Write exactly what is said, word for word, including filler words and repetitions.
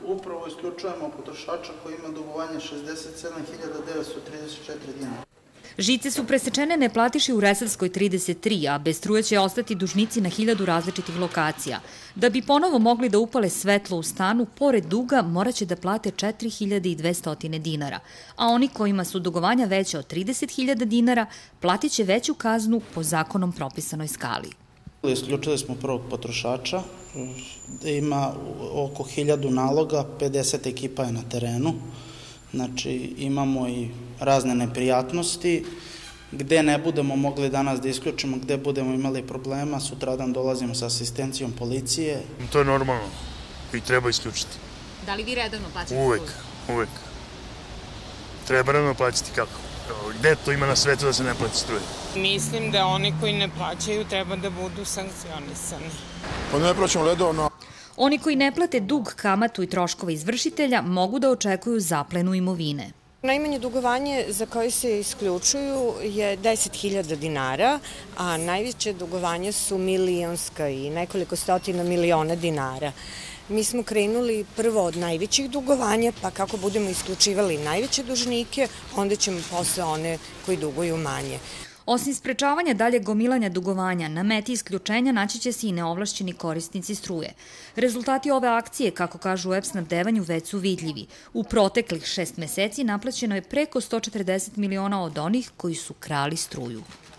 upravo isključujemo potrošača koji ima dugovanje šezdeset sedam hiljada devetsto trideset četiri dinara. Žice su presečene neplatiše u Resavskoj trideset tri, a bez struje će ostati dužnici na hiljadu različitih lokacija. Da bi ponovo mogli da upale svetlo u stanu, pored duga morat će da plate četiri hiljade dvesta dinara, a oni kojima su dugovanja veća od trideset hiljada dinara platit će veću kaznu po zakonom propisanoj skali. Isključili smo prvog potrošača, ima oko hiljadu naloga, pedeset ekipa je na terenu. Znači, imamo i razne neprijatnosti, gde ne budemo mogli danas da isključimo, gde budemo imali problema, sutradan dolazimo sa asistencijom policije. To je normalno i treba isključiti. Da li vi redovno plaćate struju? Uvek, uvek. Treba redovno plaćati kako? Gde to ima na svetu da se ne plati struje? Mislim da oni koji ne plaćaju treba da budu sankcionisani. Pa ne plaćamo redovno. Oni koji ne plate dug, kamatu i troškove izvršitelja mogu da očekuju zaplenu imovine. Najmanje dugovanje za koje se isključuju je deset hiljada dinara, a najveće dugovanje su milionska i nekoliko stotina miliona dinara. Mi smo krenuli prvo od najvećih dugovanja, pa kako budemo isključivali najveće dužnike, onda ćemo posle one koji duguju manje. Osim sprečavanja dalje gomilanja dugovanja, na meti isključenja naći će se i neovlašćeni korisnici struje. Rezultati ove akcije, kako kažu u E P snabdevanju, već su vidljivi. U proteklih šest meseci naplaćeno je preko sto četrdeset miliona od onih koji su krali struju.